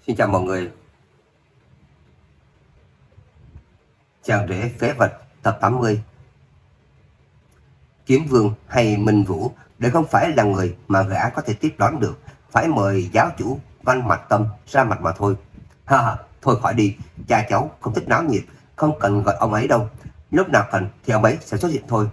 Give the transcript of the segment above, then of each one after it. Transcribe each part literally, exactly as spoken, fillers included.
Xin chào mọi người. Chàng rể phế vật tập tám mươi. Kiếm Vương hay Minh Vũ đều không phải là người mà gã có thể tiếp đón được, phải mời giáo chủ Văn Mặt Tâm ra mặt mà thôi. Ha ha, thôi khỏi đi, cha cháu không thích náo nhiệt, không cần gọi ông ấy đâu, lúc nào cần thì ông ấy sẽ xuất hiện thôi.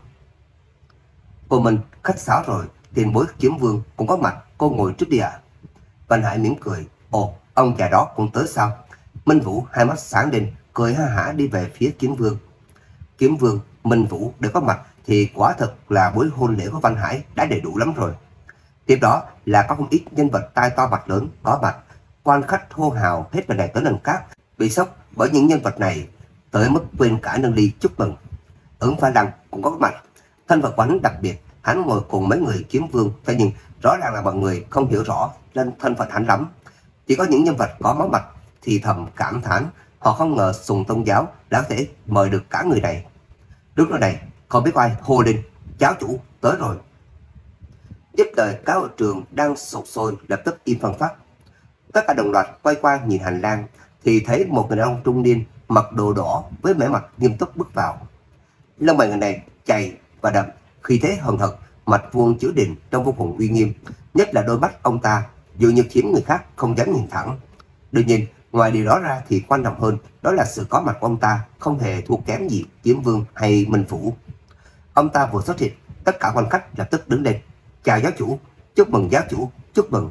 Cô Minh khách sáo rồi, tiền bối Kiếm Vương cũng có mặt, cô ngồi trước đi ạ. À? Văn Hải mỉm cười, ồ, ông già đó cũng tới sao? Minh Vũ hai mắt sáng lên, cười ha hả đi về phía Kiếm Vương. Kiếm Vương, Minh Vũ đều có mặt thì quả thật là buổi hôn lễ của Văn Hải đã đầy đủ lắm rồi. Tiếp đó là có không ít nhân vật tai to mặt lớn có mặt, quan khách hô hào hết lần này tới lần khác, bị sốc bởi những nhân vật này tới mức quên cả nâng ly chúc mừng. Ứng Pha Lăng cũng có mặt, thân phận của hắn đặc biệt, hắn ngồi cùng mấy người Kiếm Vương, thế nhưng rõ ràng là mọi người không hiểu rõ lên thân phận hắn lắm. Chỉ có những nhân vật có máu mặt thì thầm cảm thán, họ không ngờ Sùng Tôn Giáo đã có thể mời được cả người này. Lúc đó này, không biết ai hô lên, giáo chủ tới rồi. Tiếp lời cáo ở trường đang sục sôi lập tức im phăng phát. Tất cả đồng loạt quay qua nhìn hành lang thì thấy một người đàn ông trung niên mặc đồ đỏ với vẻ mặt nghiêm túc bước vào. Lông mày người này chày và đậm, khí thế hừng hực, mặt vuông chữ đình trông vô cùng uy nghiêm, nhất là đôi mắt ông ta dường như khiến người khác không dám nhìn thẳng. Đương nhiên, ngoài điều đó ra thì quan trọng hơn đó là sự có mặt của ông ta không hề thua kém gì Kiếm Vương hay Minh Vũ. Ông ta vừa xuất hiện, tất cả quan khách lập tức đứng lên, chào giáo chủ, chúc mừng giáo chủ, chúc mừng.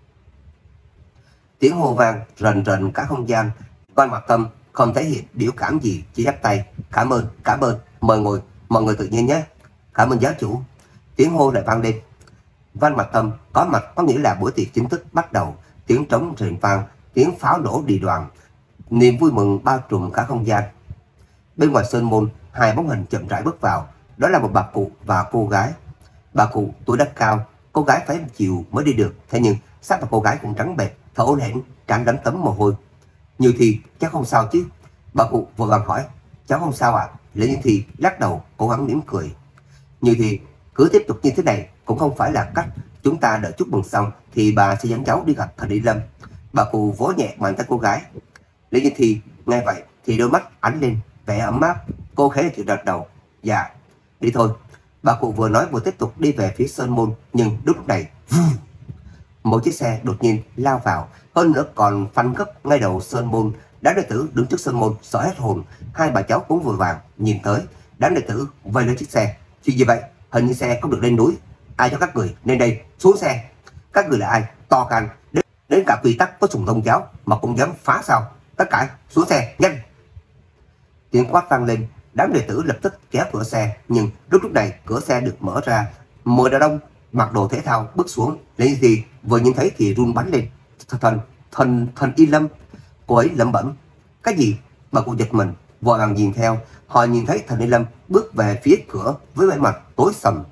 Tiếng hô vang rần rần cả không gian. Văn Mặt Tâm không thể hiện biểu cảm gì, chỉ chắp tay, cảm ơn, cảm ơn, mời ngồi, mọi người tự nhiên nhé, cảm ơn giáo chủ. Tiếng hô lại vang lên. Văn Mặt Tâm có mặt có nghĩa là buổi tiệc chính thức bắt đầu, tiếng trống rền vang, tiếng pháo nổ đi đoàn, niềm vui mừng bao trùm cả không gian. Bên ngoài sơn môn, hai bóng hình chậm rãi bước vào, đó là một bà cụ và cô gái. Bà cụ tuổi đã cao, cô gái phải chiều mới đi được, thế nhưng sắc mặt cô gái cũng trắng bệch, thở hổn hển, trán đánh tấm mồ hôi. Như Thì cháu không sao chứ? Bà cụ vội vàng hỏi. Cháu không sao ạ. À? Lệ Như Thì lắc đầu, cố gắng mỉm cười. Như Thì cứ tiếp tục như thế này cũng không phải là cách, chúng ta đợi chúc mừng xong thì bà sẽ dẫn cháu đi gặp thần Y Lâm. Bà cụ vỗ nhẹ bàn tay cô gái. Lệ Như Thì nghe vậy thì đôi mắt ánh lên vẻ ấm áp, cô khẽ chịu gật đầu. Dạ, đi thôi. Bà cụ vừa nói vừa tiếp tục đi về phía sơn môn, nhưng lúc này một chiếc xe đột nhiên lao vào, hơn nữa còn phanh gấp ngay đầu sơn môn. Đám đệ tử đứng trước sơn môn sợ hết hồn, hai bà cháu cũng vội vàng nhìn tới. Đám đệ tử vây lên chiếc xe. Chuyện gì vậy? Hình như xe không được lên núi, ai cho các người lên đây? Xuống xe. Các người là ai? To gan đến, đến cả quy tắc của Sùng Tôn Giáo mà cũng dám phá sao? Tất cả xuống xe nhanh. Tiếng quát vang lên, đám đệ tử lập tức kéo cửa xe, nhưng lúc lúc này cửa xe được mở ra, một đàn ông mặc đồ thể thao bước xuống. Lấy gì vừa nhìn thấy thì run bắn lên. Thần thần thần Y Lâm. Cô ấy lẩm bẩm. Cái gì? Bà cụ giật mình, vội vàng nhìn theo. Họ nhìn thấy thần Y Lâm bước về phía cửa với vẻ mặt tối sầm.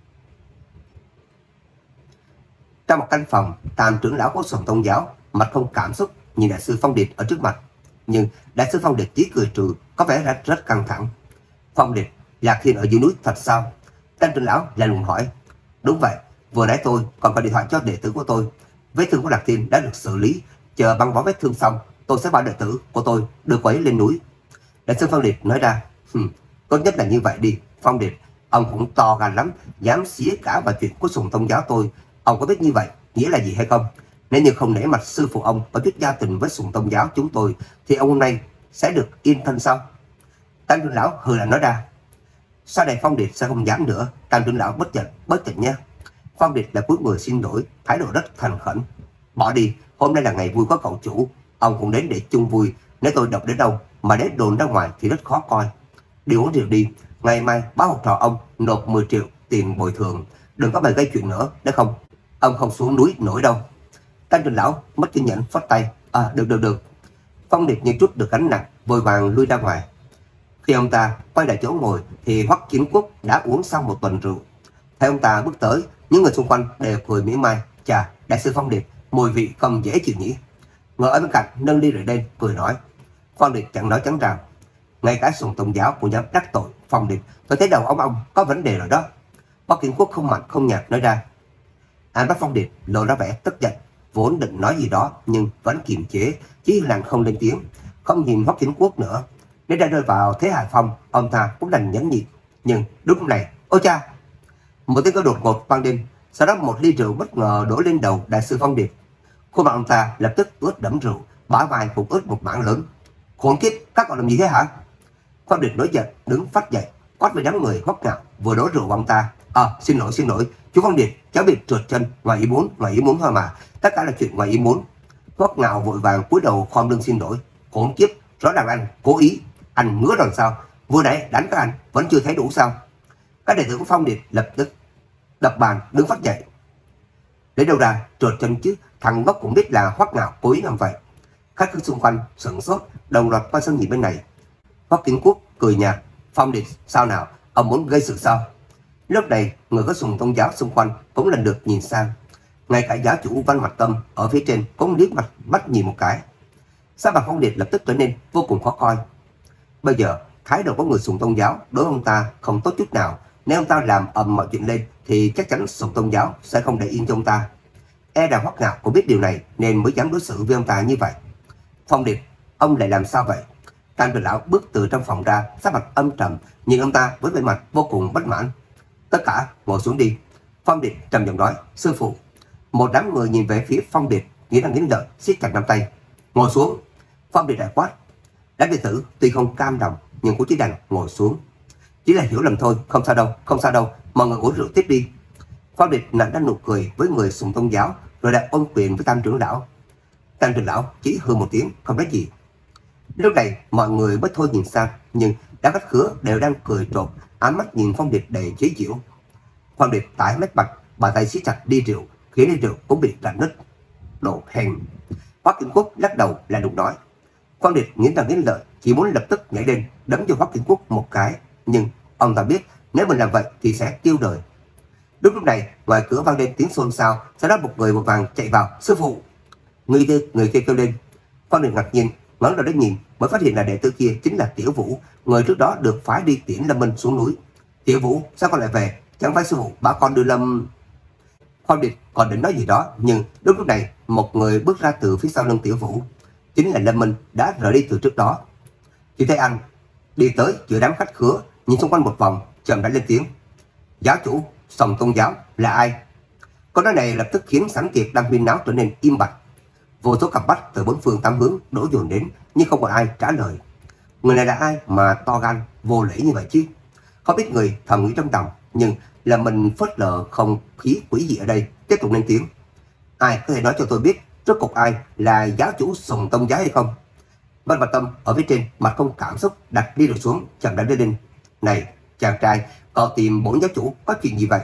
Trong một căn phòng, Tam trưởng lão của Sùng Tôn Giáo mặt không cảm xúc nhìn đại sư Phong Điệt ở trước mặt, nhưng đại sư Phong Điệt chỉ cười trừ, có vẻ rất rất căng thẳng. Phong Điệt, Lạc Thiên ở dưới núi thật sao? Tam trưởng lão lạnh lùng hỏi. Đúng vậy, vừa nãy tôi còn gọi điện thoại cho đệ tử của tôi, vết thương của Lạc Thiên đã được xử lý, chờ băng bó vết thương xong tôi sẽ bảo đệ tử của tôi đưa cô ấy lên núi. Đại sư Phong Điệt nói ra. Hừm, tốt nhất là như vậy đi. Phong Điệt, ông cũng to gan lắm, dám xía cả vào chuyện của Sùng Tôn Giáo tôi. Ông có biết như vậy nghĩa là gì hay không? Nếu như không nể mặt sư phụ ông và biết giao tình với Sùng Tôn Giáo chúng tôi thì ông hôm nay sẽ được yên thân sao? Tam trưởng lão hừ lạnh nói ra. Sau này Phong Điệt sẽ không dám nữa. Tam trưởng lão bất giận, bất giận nha. Phong Điệt là cuối người xin lỗi, thái độ rất thành khẩn. Bỏ đi, hôm nay là ngày vui có cậu chủ, ông cũng đến để chung vui. Nếu tôi độc đến đâu mà để đồn ra ngoài thì rất khó coi. Đi uống rượu đi, ngày mai báo học trò ông nộp mười triệu tiền bồi thường. Đừng có bài gây chuyện nữa, nếu không ông không xuống núi nổi đâu. Tam trưởng lão mất kiên nhẫn phất tay. À, được được được. Phong Điệt như chút được gánh nặng, vội vàng lui ra ngoài. Khi ông ta quay lại chỗ ngồi thì Hoắc Kiến Quốc đã uống xong một tuần rượu. Thấy ông ta bước tới, những người xung quanh đều cười mỉa mai. Chà, đại sư Phong Điệt, mùi vị không dễ chịu nhỉ. Ngồi ở bên cạnh nâng ly rượu lên cười nói. Phong Điệt chẳng nói chẳng rằng, ngay cả Sùng Tôn Giáo cũng dám đắc tội Phong Điệt, tôi thấy đầu ông ông có vấn đề rồi đó. Hoắc Kiến Quốc không mạnh không nhạt nói ra. Anh bắt Phong Điệt lộ ra vẻ tức giận. vốn định nói gì đó nhưng vẫn kiềm chế, chỉ lặng không lên tiếng, không nhìn Hoắc Kiến Quốc nữa. Nếu đã rơi vào thế hạ phong, ông ta cũng đành nhẫn nhịn. Nhưng đúng lúc này, ôi cha! Một tiếng kêu đột ngột vang lên, sau đó một ly rượu bất ngờ đổ lên đầu đại sư Phong Điệp. Khuôn mặt ông ta lập tức ướt đẫm rượu, bả vai cũng ướt một mảng lớn. Khốn kiếp, các cậu làm gì thế hả? Phong Điệp nổi giận, đứng phát dậy, quát với đám người Hoắc Ngạo vừa đổ rượu vào ông ta. À, xin lỗi, xin lỗi, chú Phong Điệp, cháu bị trượt chân, ngoài ý muốn, ngoài ý muốn thôi mà, tất cả là chuyện ngoài ý muốn. Hoắc Ngạo vội vàng cúi đầu khom lưng xin lỗi. Khốn kiếp, rõ ràng anh cố ý, anh ngứa rồi sao? Vừa nãy đánh các anh vẫn chưa thấy đủ sao? Các đệ tử của Phong Điệp lập tức đập bàn đứng phát dậy. Lấy đâu ra trượt chân chứ, thằng ngốc cũng biết là Hoắc Ngạo cố ý làm vậy. Khách cứ xung quanh sửng sốt, đồng loạt qua sân nhìn bên này. Hoắc Kiến Quốc cười nhạt. Phong Điệp, sao nào, ông muốn gây sự sao? Lúc này người có sùng tôn giáo xung quanh cũng lần lượt nhìn sang. Ngay cả giáo chủ Văn Mạc Tâm ở phía trên cũng liếc mặt bắt nhìn một cái. Sắc mặt Phong Điệp lập tức trở nên vô cùng khó coi. Bây giờ thái độ của người sùng tôn giáo đối với ông ta không tốt chút nào. Nếu ông ta làm ầm mọi chuyện lên thì chắc chắn sùng tôn giáo sẽ không để yên cho ông ta. E rằng Hoắc Ngạo cũng biết điều này nên mới dám đối xử với ông ta như vậy. Phong Điệp, ông lại làm sao vậy? Tam trưởng lão bước từ trong phòng ra, sắc mặt âm trầm, nhìn ông ta với vẻ mặt vô cùng bất mãn. Tất cả ngồi xuống đi. Phong Điệp trầm giọng nói. Sư phụ. Một đám người nhìn về phía Phong Điệp, nghĩ rằng nghiến lợi, siết chặt nắm tay. Ngồi xuống. Phong Điệp đại quát. Đám đệ tử tuy không cam lòng nhưng cũng chỉ đành ngồi xuống. Chỉ là hiểu lầm thôi, không sao đâu, không sao đâu, mọi người uống rượu tiếp đi. Phong Điệp nặn ra nụ cười với người sùng tôn giáo, rồi lại ôn quyền với Tam trưởng lão. Tam trưởng lão chỉ hừ một tiếng, không nói gì. Lúc này mọi người mới thôi nhìn sang, nhưng đám khách khứa đều đang cười trộm, ám mắt nhìn Phong Điệp đầy chế giễu. Phong Điệp tái mét bạch, bàn tay siết chặt ly rượu, khiến ly rượu cũng bị rạn nứt. Đồ hèn. Hoắc Kiến Quốc lắc đầu là đụng nói. Phong Điệp nghiến răng nghiến lợi, chỉ muốn lập tức nhảy lên đấm cho Hoắc Kiến Quốc một cái, nhưng ông ta biết nếu mình làm vậy thì sẽ tiêu đời. Đúng lúc này ngoài cửa vang lên tiếng xôn xao, sau đó một người một vàng chạy vào. Sư phụ. Người kia người kia kêu lên. Phong Điệp ngạc nhiên ngẩng đầu đến nhìn, mới phát hiện là đệ tử kia chính là Tiểu Vũ, người trước đó được phái đi tiễn Lâm Minh xuống núi. Tiểu Vũ, sao con lại về? Chẳng phải sư phụ bảo con đưa Lâm... Phong Điệp còn định nói gì đó, nhưng đúng lúc này một người bước ra từ phía sau lưng Tiểu Vũ, chính là Lâm Minh đã rời đi từ trước đó. Chỉ thấy anh đi tới giữa đám khách khứa, nhìn xung quanh một vòng, chậm rãi lên tiếng. Giáo chủ Sòng Tôn giáo là ai? Câu nói này lập tức khiến sảnh tiệc đang huyên náo trở nên im bặt. Vô số cặp mắt từ bốn phương tám hướng đổ dồn đến, nhưng không còn ai trả lời. Người này là ai mà to gan vô lễ như vậy chứ? Không biết người thầm nghĩ trong lòng, nhưng là mình phớt lờ không khí quỷ dị ở đây, tiếp tục lên tiếng. Ai có thể nói cho tôi biết rốt cuộc ai là giáo chủ Sùng Tôn giáo hay không? Văn Mạc Tâm ở phía trên mặt không cảm xúc đặt ly rượu xuống, chậm rãi đưa lên. Này chàng trai, cậu tìm bổn giáo chủ có chuyện gì vậy?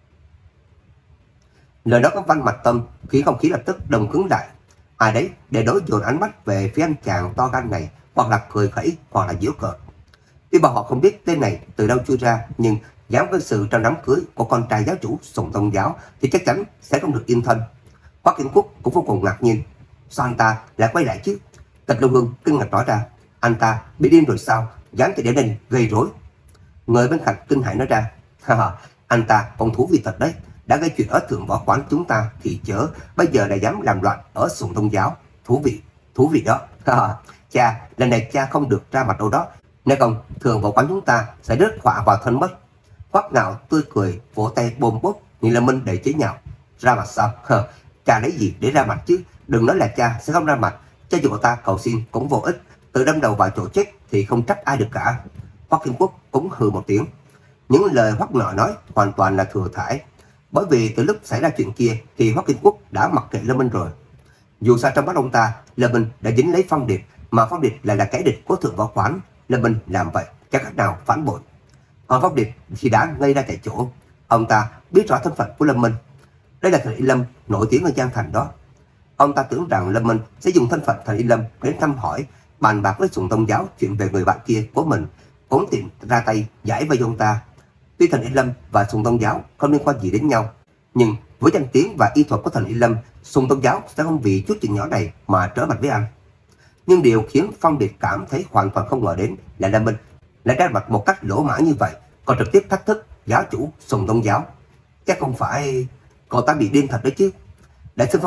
Lời nói của Văn Mạc Tâm khiến không khí lập tức đông cứng lại. Ai đấy để đối dồn ánh mắt về phía anh chàng to gan này, hoặc là cười khẩy, hoặc là giễu cợt. Tuy bọn họ không biết tên này từ đâu chui ra, nhưng dám gây sự trong đám cưới của con trai giáo chủ Sùng Tôn giáo thì chắc chắn sẽ không được yên thân. Hoắc Kiến Quốc cũng vô cùng ngạc nhiên. Sao anh ta lại quay lại chứ? Tịch Long Hương kinh ngạc nói ra. Anh ta bị điên rồi sao? Dám chạy đến đây gây rối. Người bên cạnh kinh hãi nói ra. Ha, anh ta còn thú vị thật đấy. Đã gây chuyện ở thượng võ quán chúng ta thì chớ, bây giờ lại dám làm loạn ở Sùng Tôn giáo. Thú vị, thú vị đó. Ha, cha, lần này cha không được ra mặt đâu đó. Nếu không, thượng võ quán chúng ta sẽ rớt họa vào thân mất. Hoắc Ngạo tươi cười, vỗ tay bôm bốp, nhìn Lâm Minh đầy chế nhạo. Ra mặt sao? Ha, cha lấy gì để ra mặt chứ? Đừng nói là cha sẽ không ra mặt. Cho dù ta cầu xin cũng vô ích. Tự đâm đầu vào chỗ chết thì không trách ai được cả. Hoắc Kiến Quốc cũng hừ một tiếng. Những lời Hoắc Ngạo nói hoàn toàn là thừa thải. Bởi vì từ lúc xảy ra chuyện kia thì Hoắc Kiến Quốc đã mặc kệ Lâm Minh rồi. Dù sao trong mắt ông ta, Lâm Minh đã dính lấy Phong Điệp, mà Phong Điệp lại là kẻ địch của thượng võ quán. Lâm Minh làm vậy chắc cách nào phản bội. Còn Phong Điệp thì đã ngây ra tại chỗ. Ông ta biết rõ thân phận của Lâm Minh. Đây là thần Y Lâm nổi tiếng ở Giang Thành đó. Ông ta tưởng rằng Lâm Minh sẽ dùng thân phận thần Y Lâm đến thăm hỏi, bàn bạc với Sùng Tôn giáo chuyện về người bạn kia của mình, cũng tìm ra tay giải vây ông ta. Tuy thần Y Lâm và Sùng Tôn giáo không liên quan gì đến nhau, nhưng với danh tiếng và y thuật của thần Y Lâm, Sùng Tôn giáo sẽ không vì chút chuyện nhỏ này mà trở mặt với anh. Nhưng điều khiến Phong Điệp cảm thấy hoàn toàn không ngờ đến là Lâm Minh lại ra mặt một cách lỗ mãng như vậy, còn trực tiếp thách thức giáo chủ Sùng Tôn giáo. Chắc không phải cậu ta bị điên thật đấy chứ? Đại sư Phong Điệp,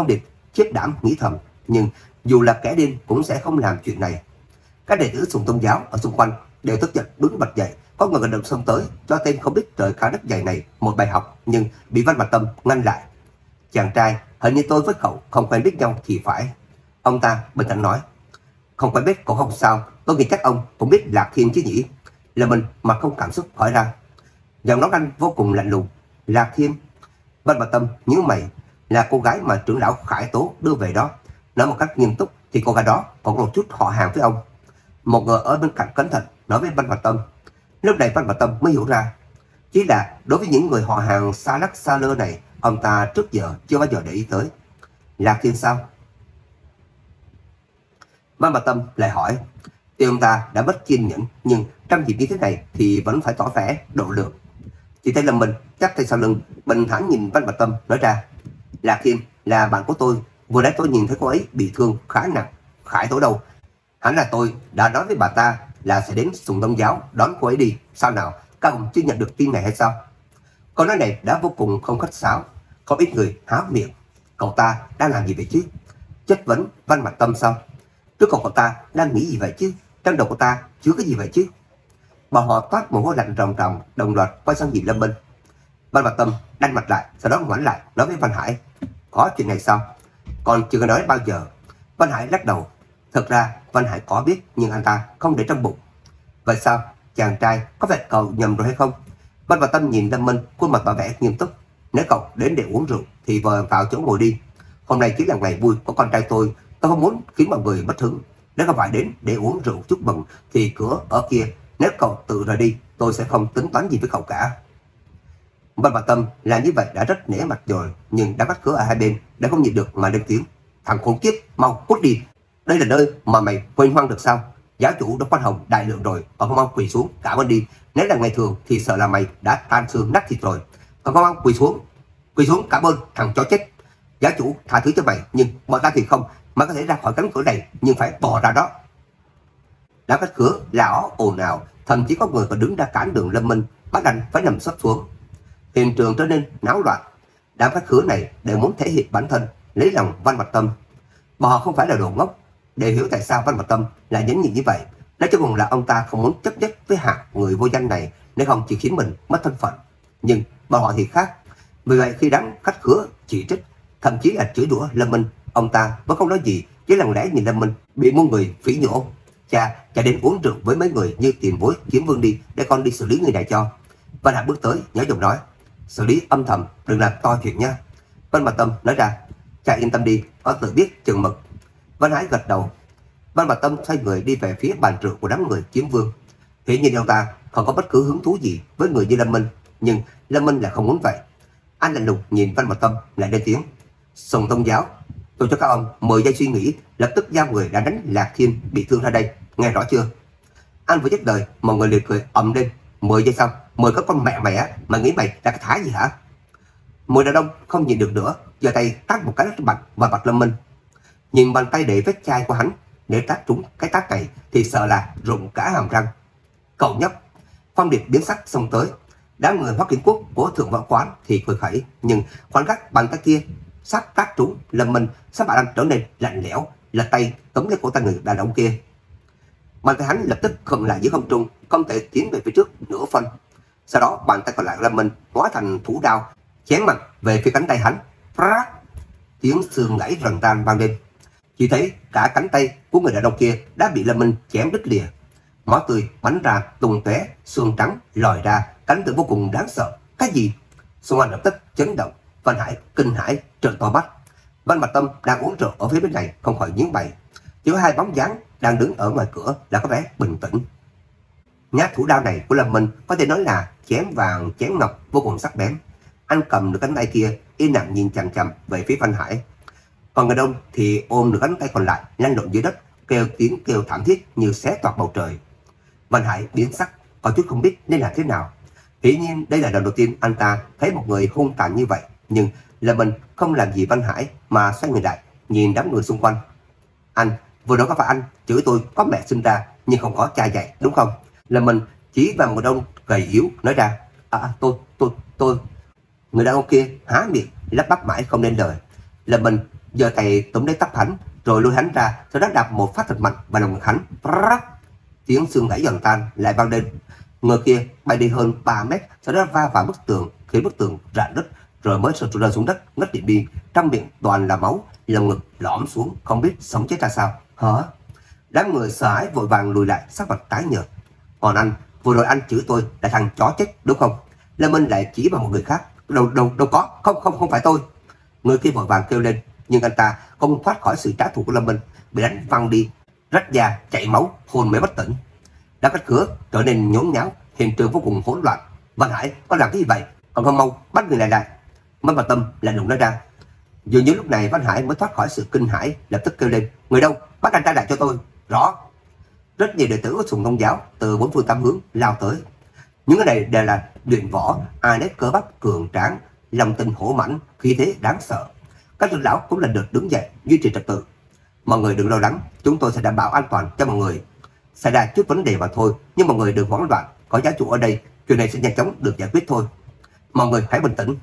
khiếp đảm nghĩ thầm, nhưng dù là kẻ điên cũng sẽ không làm chuyện này. Các đệ tử Sùng Tôn giáo ở xung quanh đều tức giận đứng bật dậy, có người gần động xông tới cho tên không biết trời cao đất dày này một bài học, nhưng bị Văn Bạch Tâm ngăn lại. Chàng trai, hình như tôi với cậu không quen biết nhau thì phải. Ông ta bình tĩnh nói. Không quen biết cũng không sao, tôi nghĩ chắc ông cũng biết Lạc Thiên chứ nhỉ? Là mình mà không cảm xúc hỏi ra. Giọng nói anh vô cùng lạnh lùng. Lạc Thiên? Văn Bạch Tâm nhíu mày. Là cô gái mà trưởng lão Khải Tố đưa về đó. Nói một cách nghiêm túc thì cô gái đó còn có một chút họ hàng với ông. Một người ở bên cạnh cẩn thận nói với Văn Bạch Tâm. Lúc này Văn Bạch Tâm mới hiểu ra. Chỉ là đối với những người họ hàng xa lắc xa lơ này, ông ta trước giờ chưa bao giờ để ý tới. Lạc Thiên sao? Văn Bạch Tâm lại hỏi. Thì ông ta đã mất kiên nhẫn, nhưng trong dịp như thế này thì vẫn phải tỏ vẻ độ lượng. Chỉ thấy Lâm Minh chắp tay sau lưng, bình thản nhìn Văn Bạch Tâm nói ra. Lạc Thiên là bạn của tôi, vừa nãy tôi nhìn thấy cô ấy bị thương khá nặng. Khải Tố đâu? Hẳn là tôi đã nói với bà ta là sẽ đến Sùng Đông giáo đón cô ấy đi. Sao nào, các ông chưa nhận được tin này hay sao? Câu nói này đã vô cùng không khách sáo. Không ít người há miệng. Cậu ta đang làm gì vậy chứ? Chất vấn Văn Bạch Tâm sao? Trước cậu cậu ta đang nghĩ gì vậy chứ? Trong đầu cậu ta chứa cái gì vậy chứ? Bọn họ toát mồ hôi lạnh ròng ròng, đồng loạt quay sang nhìn Lâm Minh. Văn Bạch Tâm đanh mặt lại, sau đó ngoảnh lại nói với Văn Hải. Có chuyện này sao? Còn chưa có nói bao giờ. Văn Hải lắc đầu. Thật ra Văn Hải có biết, nhưng anh ta không để trong bụng. Vậy sao? Chàng trai có vẻ cậu nhầm rồi hay không? Văn Bạch Tâm nhìn Lâm Minh, khuôn mặt tỏ vẻ nghiêm túc. Nếu cậu đến để uống rượu thì vờ vào chỗ ngồi đi. Hôm nay chỉ là ngày vui của con trai tôi, tôi không muốn khiến mọi người mất hứng. Nếu không phải đến để uống rượu chúc mừng thì cửa ở kia, nếu cậu tự rời đi tôi sẽ không tính toán gì với cậu cả. Văn Bạch Tâm làm như vậy đã rất nể mặt rồi, nhưng đã bắt cửa ở hai bên đã không nhịn được mà lên tiếng. Thằng khốn kiếp, mau cút đi. Đây là nơi mà mày quên hoang được sao? Giáo chủ đã khoan hồng đại lượng rồi, còn không mau quỳ xuống cảm ơn đi. Nếu là ngày thường thì sợ là mày đã tan xương nát thịt rồi. Còn không mau quỳ xuống, quỳ xuống cảm ơn thằng chó chết. Giáo chủ tha thứ cho mày, nhưng bọn ta thì không. Mày có thể ra khỏi cánh cửa này, nhưng phải bò ra đó. Đám khách cửa lão ồn ào, thậm chí có người còn đứng ra cản đường Lâm Minh, bắt anh phải nằm sấp xuống. Hiện trường trở nên náo loạn. Đám khách khứa này đều muốn thể hiện bản thân, lấy lòng Văn Bạch Tâm. Bọn họ không phải là đồ ngốc, để hiểu tại sao Văn Bạch Tâm lại nhấn nhịn như vậy. Nói cho cùng là ông ta không muốn chấp nhất với hạng người vô danh này, nếu không chỉ khiến mình mất thân phận. Nhưng bọn họ thì khác. Vì vậy khi đám khách khứa chỉ trích, thậm chí là chửi đùa Lâm Minh, ông ta vẫn không nói gì, chỉ lặng lẽ nhìn Lâm Minh bị muôn người phỉ nhổ. Cha, cha đến uống rượu với mấy người như Tiền Bối, Kiếm Vương đi, để con đi xử lý người này cho. Văn Hải bước tới, nhỏ giọng nói, xử lý âm thầm, đừng làm to chuyện nha. Văn Bạch Tâm nói ra, cha yên tâm đi, con tự biết chừng mực. Văn Hải gật đầu. Văn Bạch Tâm xoay người đi về phía bàn rượu của đám người Kiếm Vương. Hiển nhiên ông ta không có bất cứ hứng thú gì với người như Lâm Minh, nhưng Lâm Minh là không muốn vậy. Anh lạnh lùng nhìn Văn Bạch Tâm lại lên tiếng, Sùng Tông giáo, tôi cho các ông mười giây suy nghĩ, lập tức giao người đã đánh Lạc Thiên bị thương ra đây, nghe rõ chưa? Anh vừa dứt lời, mọi người liệt cười ầm lên. Mười giây sau, mười có con mẹ mày á, mày nghĩ mày là cái thá gì hả? Mười đàn ông không nhìn được nữa, giơ tay tát một cái rất mạnh vào mặt Lâm Minh. Nhìn bàn tay để vết chai của hắn, nếu tát trúng cái tát này thì sợ là rụng cả hàm răng. Cậu nhóc! Phong Điệp biến sắc xông tới. Đám người Hoắc Kiến Quốc của Thượng Võ Quán thì cười khẩy, nhưng khoảnh khắc bàn tay kia sắp tát trúng Lâm Minh, sắc mặt anh trở nên lạnh lẽo, lật tay tóm lấy cổ tay người đàn ông kia. Bàn tay hắn lập tức khựng lại giữa không trung, không thể tiến về phía trước nửa phân. Sau đó bàn tay còn lại Lâm Minh hóa thành thủ đao, chém mạnh về phía cánh tay hắn. Phá! Tiếng xương gãy rần ran vang lên. Chỉ thấy cả cánh tay của người đàn ông kia đã bị Lâm Minh chém đứt lìa. Máu tươi bắn ra tung tóe, xương trắng lòi ra, cảnh tượng vô cùng đáng sợ. Cái gì? Xung quanh lập tức chấn động. Văn Hải kinh hãi trợn to mắt. Văn Bạch Tâm đang uống rượu ở phía bên này không khỏi nhíu mày. Chỉ có hai bóng dáng đang đứng ở ngoài cửa là có vẻ bình tĩnh. Nhát thủ đao này của Lâm Minh có thể nói là chém vàng chém ngọc, vô cùng sắc bén. Anh cầm được cánh tay kia yên lặng nhìn chằm chằm về phía Văn Hải. Còn người đông thì ôm được cánh tay còn lại lăn lộn dưới đất, kêu tiếng kêu thảm thiết như xé toạc bầu trời. Văn Hải biến sắc, có chút không biết nên làm thế nào. Hiển nhiên đây là lần đầu tiên anh ta thấy một người hung tàn như vậy, nhưng Lâm Minh không làm gì Văn Hải mà xoay người lại nhìn đám người xung quanh. Anh, vừa đó có phải anh chửi tôi có mẹ sinh ra nhưng không có cha dạy đúng không? Lâm Minh chỉ vào người đàn ông gầy yếu nói ra, à tôi, tôi, tôi. Người đàn ông kia há miệng lắp bắp mãi không nên lời. Lâm Minh giơ tay túm lấy tóc hắn, rồi lôi hắn ra, sau đó đạp một phát thật mạnh vào lồng ngực hắn. Tiếng xương gãy giòn tan lại vang lên. Người kia bay đi hơn ba mét, sau đó va vào bức tường, khiến bức tường rạn nứt, rồi mới sụt rơi xuống đất ngất đi đi. Trong miệng toàn là máu, lồng ngực lõm xuống, không biết sống chết ra sao. Hả? Đám người sợ hãi vội vàng lùi lại, sắc mặt tái nhợt. Còn anh, vừa rồi anh chửi tôi là thằng chó chết đúng không? Lâm Minh lại chỉ vào một người khác. Đâu đâu đâu có, không không không phải tôi. Người kia vội vàng kêu lên, nhưng anh ta không thoát khỏi sự trả thù của Lâm Minh, bị đánh văng đi, rách da, chảy máu, hôn mê bất tỉnh. Đám cánh cửa trở nên nhốn nháo, hiện trường vô cùng hỗn loạn. Văn Hải, có làm cái gì vậy? Còn không mau bắt người này lại. Văn Bảo Tâm lạnh lùng nói ra. Dường như lúc này Văn Hải mới thoát khỏi sự kinh hãi, lập tức kêu lên, người đâu, bắt anh ta lại cho tôi. Rõ. Rất nhiều đệ tử của Sùng Tôn giáo từ bốn phương tám hướng lao tới. Những người này đều là luyện võ, ai nấy cơ bắp cường tráng, lòng tin hổ mãnh, khí thế đáng sợ. Các trưởng lão cũng lần lượt đứng dậy duy trì trật tự. Mọi người đừng lo lắng, chúng tôi sẽ đảm bảo an toàn cho mọi người. Xảy ra chút vấn đề mà thôi, nhưng mọi người đừng hoảng loạn, có giáo chủ ở đây, chuyện này sẽ nhanh chóng được giải quyết thôi. Mọi người hãy bình tĩnh.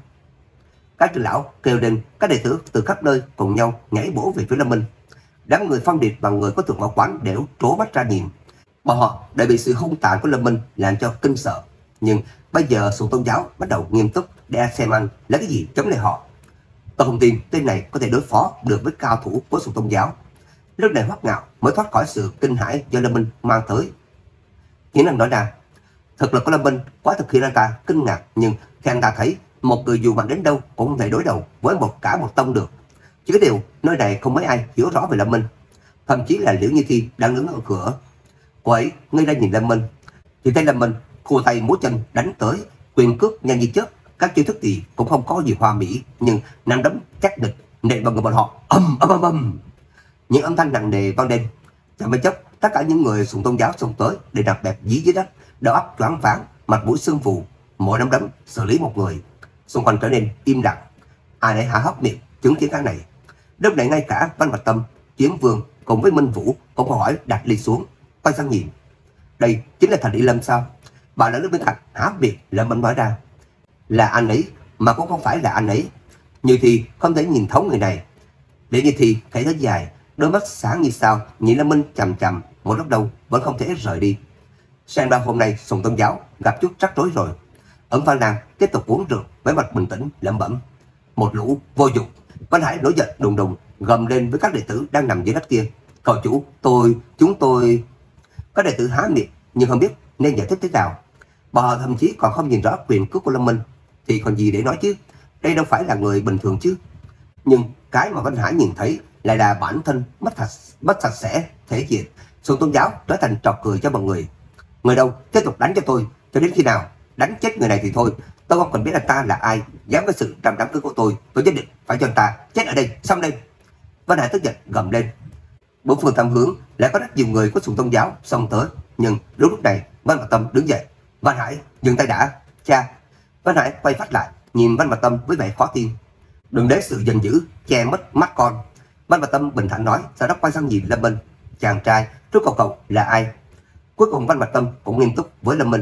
Các trưởng lão kêu lên, các đệ tử từ khắp nơi cùng nhau nhảy bổ về phía Lâm Minh. Đám người Phong Điệp và người có thượng võ quán đều trố mắt ra nhìn. Bọn họ đã bị sự hung tàn của Lâm Minh làm cho kinh sợ. Nhưng bây giờ Sùng Tôn giáo bắt đầu nghiêm túc để xem anh lấy cái gì chống lại họ. Tôi không tin tên này có thể đối phó được với cao thủ của Sùng Tôn giáo. Lúc này Hoắc Ngạo mới thoát khỏi sự kinh hãi do Lâm Minh mang tới. Nghĩa năng nói ra, thực lực của Lâm Minh quá thực khiến anh ta kinh ngạc, nhưng khi anh ta thấy một người dù mạnh đến đâu cũng không thể đối đầu với một cả một tông được. Chỉ có điều nơi này không mấy ai hiểu rõ về Lâm Minh, thậm chí là Liễu Như Thi đang đứng ở cửa. Cô ấy ngây ra nhìn Lâm Minh, thì thấy Lâm Minh khua tay múa chân đánh tới, quyền cước nhanh như chớp, các chiêu thức thì cũng không có gì hoa mỹ, nhưng nắm đấm chắc địch nện vào người bọn họ. Ầm ầm ầm ầm, những âm thanh nặng nề vang lên. Chẳng mấy chốc, tất cả những người Sùng Tôn giáo xông tới để đặt bẹp dí dưới đất, đầu óc choáng váng, mặt mũi sưng phù, mỗi nắm đấm xử lý một người. Xung quanh trở nên im lặng, ai nấy há hốc miệng chứng kiến cái này. Lúc này ngay cả Văn Bạch Tâm, Chiến Vương cùng với Minh Vũ cũng hỏi đặt ly xuống, quay sang nhìn. Đây chính là Thần Y Lâm sao? Bà lớn bên cạnh há miệng lẩm bẩm nói ra. Là anh ấy, mà cũng không phải là anh ấy. Như Thi không thể nhìn thấu người này. Để Như Thi khẽ thở dài, đôi mắt sáng như sao nhìn Lâm Minh chằm chằm một lúc lâu vẫn không thể rời đi. Xem ra hôm nay Sùng Tôn giáo gặp chút rắc rối rồi. Ẩn Phan Lan tiếp tục uống rượu với mặt bình tĩnh lẩm bẩm. Một lũ vô dụng. Văn Hải nổi giận đùng đùng gầm lên với các đệ tử đang nằm dưới đất kia. Cậu chủ, tôi, chúng tôi. Các đệ tử há miệng nhưng không biết nên giải thích thế nào. Bọn họ thậm chí còn không nhìn rõ quyền cước của Lâm Minh, thì còn gì để nói chứ. Đây đâu phải là người bình thường chứ. Nhưng cái mà Văn Hải nhìn thấy lại là bản thân mất thật mất sạch sẽ, thể diện. Sùng Tôn giáo trở thành trò cười cho mọi người. Người đâu tiếp tục đánh cho tôi, cho đến khi nào đánh chết người này thì thôi. Tôi không cần biết anh ta là ai, dám với sự trầm đám cưới của tôi, tôi nhất định phải cho anh ta chết ở đây, xong đây. Văn Hải tức giận gầm lên. Bốn phương tám hướng lại có rất nhiều người của Sùng Tôn giáo xông tới, nhưng lúc lúc này Văn Bạch Tâm đứng dậy. Văn Hải, dừng tay đã. Cha. Văn Hải quay phát lại nhìn Văn Bạch Tâm với vẻ khó tin. Đừng để sự giận dữ che mất mắt con. Văn Bạch Tâm bình thản nói, sau đó quay sang nhìn Lâm Minh. Chàng trai, rốt cuộc cậu là ai? Cuối cùng Văn Bạch Tâm cũng nghiêm túc với Lâm Minh.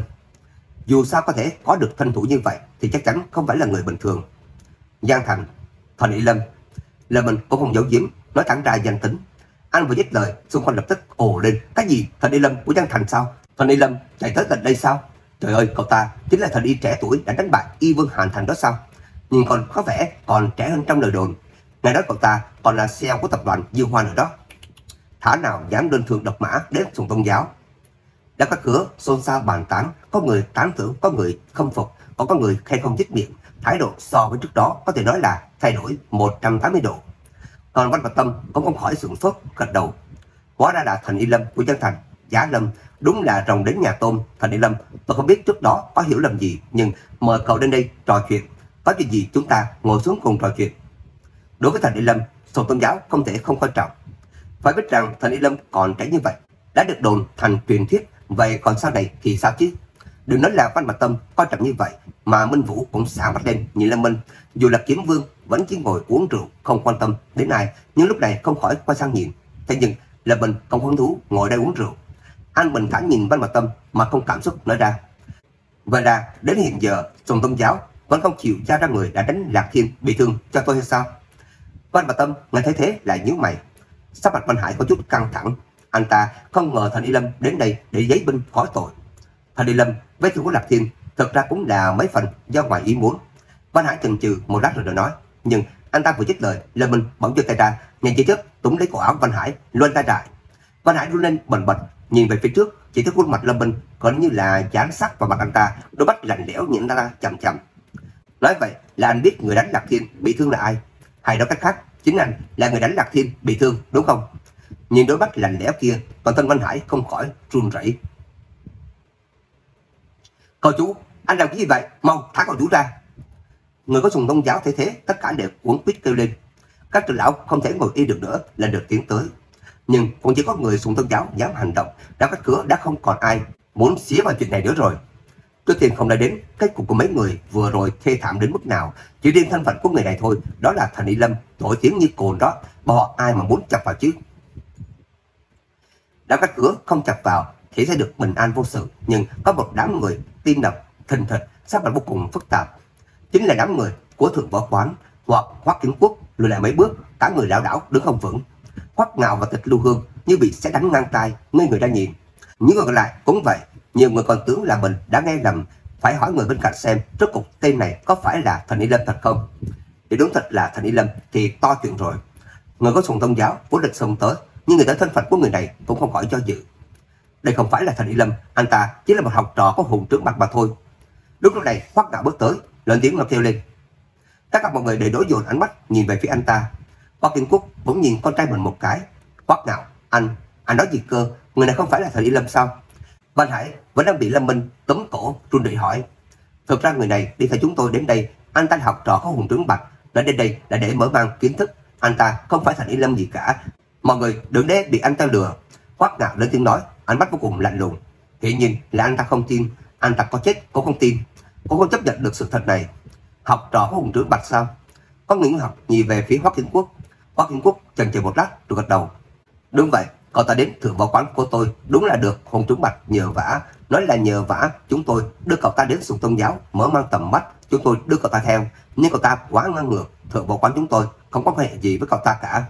Dù sao có thể có được thân thủ như vậy thì chắc chắn không phải là người bình thường. Giang Thành, Thần Y Lâm. Lâm Minh cũng không giấu giếm, nói thẳng ra danh tính. Anh vừa dứt lời, xung quanh lập tức ồ lên. Cái gì? Thần Y Lâm của Giang Thành sao? Thần Y Lâm chạy tới tận đây sao? Trời ơi, cậu ta chính là thần y trẻ tuổi đã đánh bại Y Vương Hàn Thành đó sao? Nhưng còn có vẻ còn trẻ hơn trong lời đồn. Ngày đó cậu ta còn là xê e ô của tập đoàn Dương Hoa nữa đó. Thả nào dám đơn thương độc mã đến Sùng Tôn giáo. Đã có cửa xôn xao bàn tán, có người tán thưởng, có người không phục, còn có người khen không dứt miệng. Thái độ so với trước đó có thể nói là thay đổi một trăm tám mươi độ. Còn Văn Bạch Tâm cũng không khỏi sửng sốt, gật đầu. Hóa ra là Thần Y Lâm của Giang Thành. Giá Lâm, đúng là rồng đến nhà tôm. Thần Y Lâm, tôi không biết trước đó có hiểu lầm gì, nhưng mời cậu đến đây trò chuyện. Có chuyện gì chúng ta ngồi xuống cùng trò chuyện. Đối với Thần Y Lâm, Sùng Tôn giáo không thể không coi trọng. Phải biết rằng Thần Y Lâm còn trẻ như vậy, đã được đồn thành truyền thuyết, vậy còn sau này thì sao chứ? Đừng nói là Văn Bạch Tâm coi trọng như vậy, mà Minh Vũ cũng sáng mắt lên nhìn Lâm Minh. Dù là Kiếm Vương vẫn chỉ ngồi uống rượu, không quan tâm đến ai, nhưng lúc này không khỏi quay sang nhìn. Thế nhưng Lâm Minh không hứng thú ngồi đây uống rượu. Anh bình thản nhìn Văn Bạch Tâm mà không cảm xúc nói ra. Vậy là đến hiện giờ Sùng Tôn giáo vẫn không chịu giao ra người đã đánh Lạc Thiên bị thương cho tôi hay sao? Văn Mặt Tâm nghe thấy thế lại nhíu mày. Sắc mặt Văn Hải có chút căng thẳng. Anh ta không ngờ Thần Y Lâm đến đây để giấy binh khỏi tội. Thần Y Lâm với thương của Lạc Thiên thực ra cũng là mấy phần do ngoài ý muốn. Văn Hải chần chừ một lát rồi nói, nhưng anh ta vừa dứt lời, Lâm Minh bỗng giơ tay ra, nhanh như chớp túm lấy cổ áo Văn Hải, luân tay lại. Văn Hải run lên bần bật, nhìn về phía trước, chỉ thấy khuôn mặt Lâm Minh còn như là dán sát vào mặt anh ta, đôi mắt lạnh lẽo nhìn anh ta chằm chằm. Nói vậy là anh biết người đánh Lạc Thiên bị thương là ai, hay nói cách khác, chính anh là người đánh Lạc Thiên bị thương, đúng không? Nhìn đôi mắt lạnh lẽo kia, toàn thân Văn Hải không khỏi run rẩy. Cậu chủ, anh làm cái gì vậy? Mau thả cậu chủ ra! Người có sùng tôn giáo thấy thế, tất cả đều cuống quýt kêu lên. Các trưởng lão không thể ngồi yên được nữa, lần lượt tiến tới. Nhưng cũng chỉ có người sùng tôn giáo dám hành động, đã cắt cửa đã không còn ai muốn xía vào chuyện này nữa rồi. Trước tiên không nói đến kết cục của mấy người vừa rồi thê thảm đến mức nào, chỉ riêng thân phận của người này thôi, đó là Thần Y Lâm nổi tiếng như cồn đó, bọn họ ai mà muốn chọc vào chứ? Đã cắt cửa không chọc vào thì sẽ được bình an vô sự, nhưng có một đám người tim đập thình thịch, sắc mặt vô cùng phức tạp. Chính là đám người của Thượng Võ Quán hoặc Hoắc Kiến Quốc lùi lại mấy bước, cả người lảo đảo đứng không vững. Hoắc Ngạo và Tịch Lưu Hương như bị sét đánh ngang tai, ngây người ra nhìn. Những người còn lại cũng vậy, nhiều người còn tưởng là mình đã nghe lầm, phải hỏi người bên cạnh xem rốt cuộc tên này có phải là Thần Y Lâm thật không. Để đúng thật là Thần Y Lâm thì to chuyện rồi. Người có sùng tôn giáo vốn định xông tới, nhưng người ta thân phận của người này cũng không khỏi do dự. Đây không phải là Thần Y Lâm, anh ta chỉ là một học trò của Hùng Trưởng Bạch mà thôi. Lúc lúc này Hoắc Ngạo bước tới, lên tiếng mà kêu lên. Tất cả mọi người đều đối dồn ánh mắt nhìn về phía anh ta. Hoắc Kiến Quốc bỗng nhìn con trai mình một cái. Hoắc Ngạo, anh, anh nói gì cơ? Người này không phải là Thần Y Lâm sao? Văn Hải vẫn đang bị Lâm Minh túm cổ run rẩy hỏi. Thực ra người này đi theo chúng tôi đến đây, anh ta là học trò của Hùng Trưởng Bạch, đã đến đây là để mở mang kiến thức. Anh ta không phải Thần Y Lâm gì cả. Mọi người đừng để bị anh ta lừa. Hoắc Ngạo lên tiếng nói, ánh mắt vô cùng lạnh lùng. Hiển nhiên là anh ta không tin, anh ta có chết cũng không tin, cũng không chấp nhận được sự thật này. Học trò của Hùng Trưởng Bạch sao? Có người học nhìn về phía Hoắc Kiến Quốc. Hoắc Kiến Quốc chần chừ một lát rồi gật đầu. Đúng vậy, cậu ta đến Thượng Võ Quán của tôi đúng là được Hùng Trưởng Bạch nhờ vả. Nói là nhờ vả, chúng tôi đưa cậu ta đến sùng tôn giáo mở mang tầm mắt, chúng tôi đưa cậu ta theo, nhưng cậu ta quá ngang ngược. Thượng Võ Quán chúng tôi không có quan hệ gì với cậu ta cả.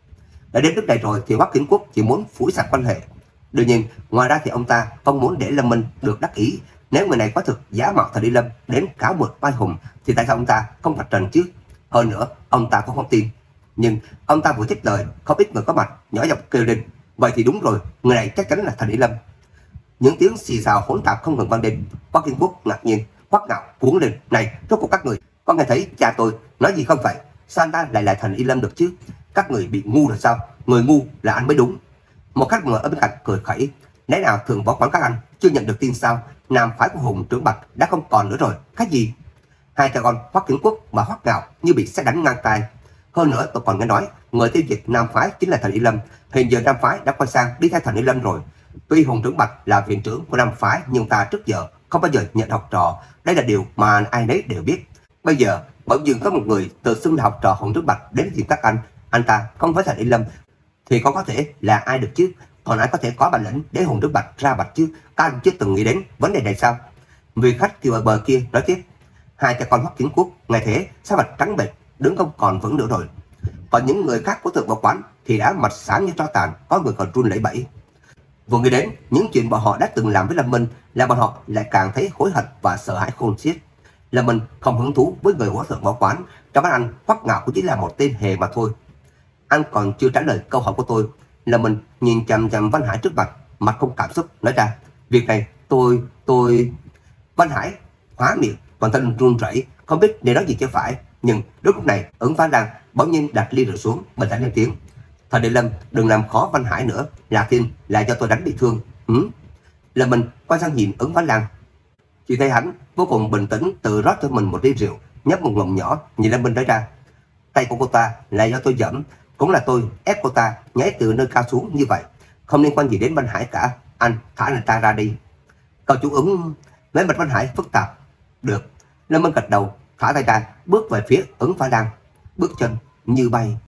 Đã đến nước này rồi thì Hoắc Kiến Quốc chỉ muốn phủi sạch quan hệ. Đương nhiên, ngoài ra thì ông ta không muốn để Lâm Minh được đắc ý. Nếu người này có thực giả mạo Thần Y Lâm đến cáo buộc vai hùng thì tại sao ông ta không vạch trần chứ? Hơn nữa, ông ta cũng không tin. Nhưng ông ta vừa trích lời, không ít người có mặt nhỏ giọng kêu lên. Vậy thì đúng rồi, người này chắc chắn là Thần Y Lâm. Những tiếng xì xào hỗn tạp không ngừng vang lên. Hoắc Kiến Quốc ngạc nhiên, Hoắc Ngạo cuống lên. Này, rốt cuộc các người có nghe thấy cha tôi nói gì không vậy? Sao anh ta lại là Thần Y Lâm được chứ? Các người bị ngu rồi sao? Người ngu là anh mới đúng. Một khách ngồi ở bên cạnh cười khẩy. Lẽ nào Thượng Võ Quán các anh chưa nhận được tin sao? Nam phái của Hùng Trưởng Bạch đã không còn nữa rồi. Cái gì? Hai cha con Hoắc Kiến Quốc và Hoắc Ngạo như bị sét đánh ngang tai. Hơn nữa tôi còn nghe nói người tiêu diệt Nam phái chính là Thần Y Lâm. Hiện giờ Nam phái đã quay sang đi theo Thần Y Lâm rồi. Tuy Hùng Trưởng Bạch là viện trưởng của Nam phái, nhưng ta trước giờ không bao giờ nhận học trò. Đây là điều mà ai nấy đều biết. Bây giờ bỗng dưng có một người tự xưng là học trò Hùng Trưởng Bạch đến tìm các anh. Anh ta không phải Thần Y Lâm thì có có thể là ai được chứ? Còn ai có thể có bản lĩnh để Hùng Trưởng Bạch ra bạch chứ? Các anh chưa từng nghĩ đến vấn đề này sao? Vị khách kiều ở bờ kia nói tiếp. Hai cha con Hoắc Kiến Quốc nghe thế sắc mặt trắng bệch, đứng không còn vững nữa rồi. Còn những người khác của Thượng Võ Quán thì đã mặt xám như tro tàn, có người còn run lẩy bẩy. Vừa nghĩ đến những chuyện bọn họ đã từng làm với Lâm Minh là bọn họ lại càng thấy hối hận và sợ hãi khôn xiết. Lâm Minh không hứng thú với người của Thượng Võ Quán, trong mắt anh Hoắc Ngạo cũng chỉ là một tên hề mà thôi. Anh còn chưa trả lời câu hỏi của tôi. Lâm Minh nhìn chằm chằm Văn Hải trước mặt, mặt không cảm xúc nói ra, việc này tôi tôi Văn Hải hóa miệng, toàn thân run rẩy, không biết nên nói gì cho phải. Nhưng lúc này Ứng Phá Lan bỗng nhiên đặt ly rượu xuống, bình tĩnh lên tiếng. Thần Y Lâm đừng làm khó Văn Hải nữa, Lạc Thiên lại cho tôi đánh bị thương. Ừ? Lâm Minh quay sang nhìn Ứng Phá Lan, chỉ thấy hắn vô cùng bình tĩnh tự rót cho mình một ly rượu, nhấp một ngụm nhỏ, nhìn Lâm Minh nói ra, tay của cô ta là do tôi giẫm, cũng là tôi ép cô ta nhảy từ nơi cao xuống như vậy, không liên quan gì đến Văn Hải cả. Anh thả người ta ra đi. Cậu chủ Ứng. Mấy mặt Văn Hải phức tạp. Được. Lâm Minh gật đầu, thả tay ra, bước về phía Ứng Phá Lan, bước chân như bay.